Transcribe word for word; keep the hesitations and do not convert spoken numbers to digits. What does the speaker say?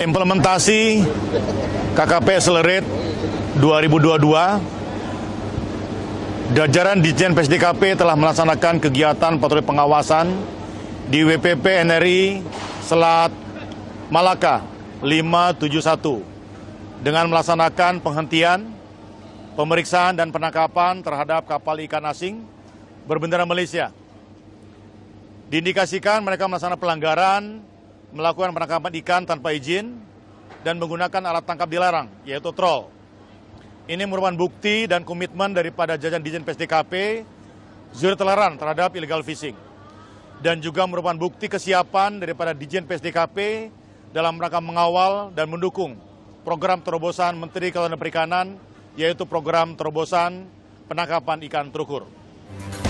Implementasi K K P Accelerate dua ribu dua puluh dua, jajaran Ditjen P S D K P telah melaksanakan kegiatan patroli pengawasan di W P P N R I Selat Malaka lima tujuh satu dengan melaksanakan penghentian, pemeriksaan dan penangkapan terhadap kapal ikan asing berbendera Malaysia. Diindikasikan mereka melaksanakan pelanggaran, melakukan penangkapan ikan tanpa izin, dan menggunakan alat tangkap dilarang, yaitu trol. Ini merupakan bukti dan komitmen daripada jajaran Ditjen P S D K P zero toleran terhadap illegal fishing. Dan juga merupakan bukti kesiapan daripada Ditjen P S D K P dalam rangka mengawal dan mendukung program terobosan Menteri Kelautan dan Perikanan, yaitu program terobosan penangkapan ikan terukur.